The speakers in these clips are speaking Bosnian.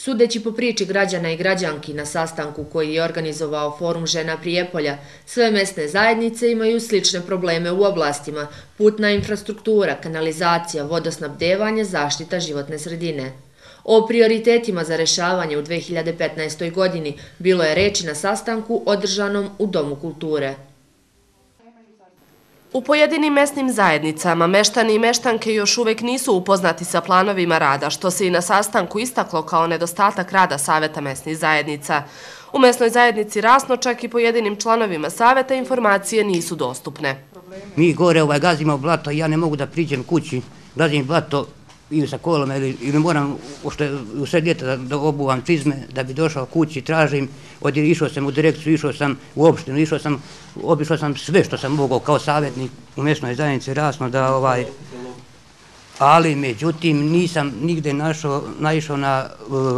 Sudeći po priči građana i građanki na sastanku koji je organizovao Forum žena Prijepolja, sve mesne zajednice imaju slične probleme u oblastima putna infrastruktura, kanalizacija, vodosnabdevanje, zaštita životne sredine. O prioritetima za rešavanje u 2015. godini bilo je reči na sastanku održanom u Domu kulture. U pojedinim mesnim zajednicama meštani i meštanke još uvek nisu upoznati sa planovima rada, što se i na sastanku istaklo kao nedostatak rada Saveta mesnih zajednica. U mesnoj zajednici Rasno čak i pojedinim članovima Saveta informacije nisu dostupne. Mi gore gazimo blato i ja ne mogu da priđem kući, gazim blato ili sa kolom ili moram u sred ljeta da obuvam čizme da bi došao kući, tražim, išao sam u direkciju, išao sam u opštinu, obišao sam sve što sam mogao kao savjetnik u mesnoj zajednici Rasno ali međutim nisam nigde naišao na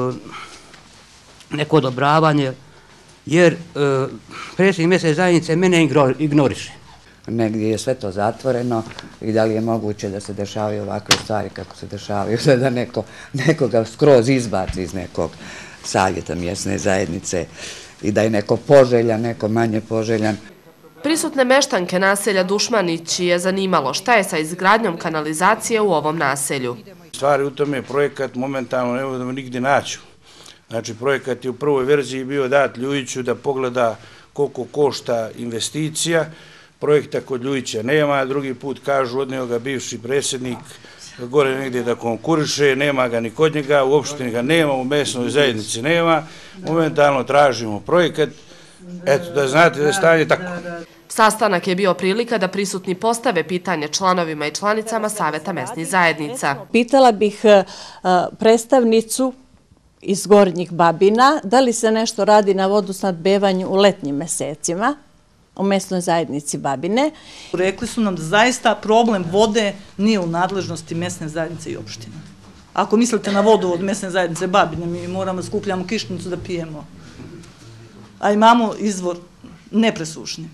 neko odobravanje jer predsjednik mesne zajednice mene ignoriše. Negdje je sve to zatvoreno i da li je moguće da se dešavaju ovakve stvari kako se dešavaju, da nekoga skroz izbaci iz nekog savjeta mjesne zajednice i da je neko poželjan, neko manje poželjan. Prisutne meštanke naselja Dušmanić je zanimalo šta je sa izgradnjom kanalizacije u ovom naselju. Stvari u tome projekat momentalno ne možemo nigdje naći. Znači projekat je u prvoj verziji bio dat Ljujiću da pogleda koliko košta investicija. Projekta kod Ljujića nema, drugi put kažu odneo ga bivši predsjednik gore negdje da konkuriše, nema ga ni kod njega, u opštini ga nema, u mesnoj zajednici nema, momentalno tražimo projekat, eto da znate da je stanje tako. Sastanak je bio prilika da prisutni postave pitanje članovima i članicama Saveta mesnih zajednica. Pitala bih predstavnicu iz Gornjih Babina da li se nešto radi na vodosnabdevanju u letnjim mesecima u mesnoj zajednici Babine. Rekli su nam da zaista problem vode nije u nadležnosti mesne zajednice i opštine. Ako mislite na vodu od mesne zajednice Babine, mi moramo skupljamo kišnicu da pijemo. A imamo izvor nepresušni.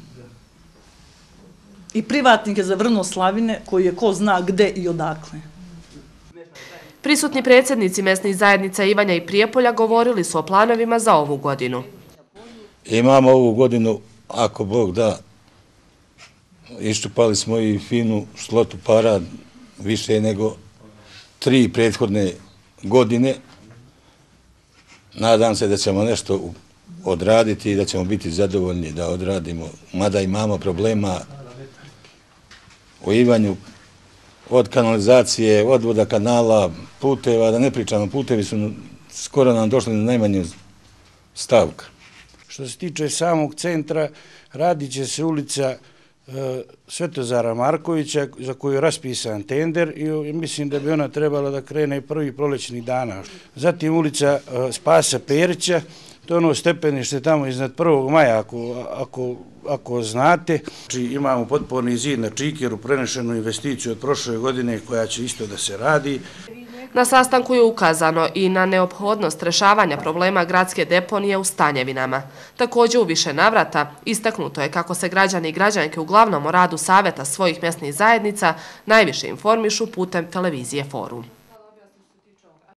I privatnik je zavrnuo slavine koji je ko zna gde i odakle. Prisutni predsjednici mesnih zajednica Ivanja i Prijepolja govorili su o planovima za ovu godinu. Imamo ovu godinu, ako Bog da, iščupali smo i finu šlotu para više nego 3 prethodne godine. Nadam se da ćemo nešto odraditi i da ćemo biti zadovoljni da odradimo, mada imamo problema u Ivanju od kanalizacije, od voda kanala, puteva, da ne pričamo, putevi su skoro nam došli na najmanju stavka. Što se tiče samog centra, radit će se ulica Svetozara Markovića za koju je raspisan tender i mislim da bi ona trebala da krene prvih prolećnih dana. Zatim ulica Spasa Perića, to je ono stepenište tamo iznad 1. maja ako znate. Imamo potporni zid na Čikeru, prenešenu investiciju od prošle godine koja će isto da se radi. Na sastanku je ukazano i na neophodnost rešavanja problema gradske deponije u Stanjevinama. Također u više navrata istaknuto je kako se građani i građanke uglavnom o radu saveta svojih mesnih zajednica najviše informišu putem televizije Forum.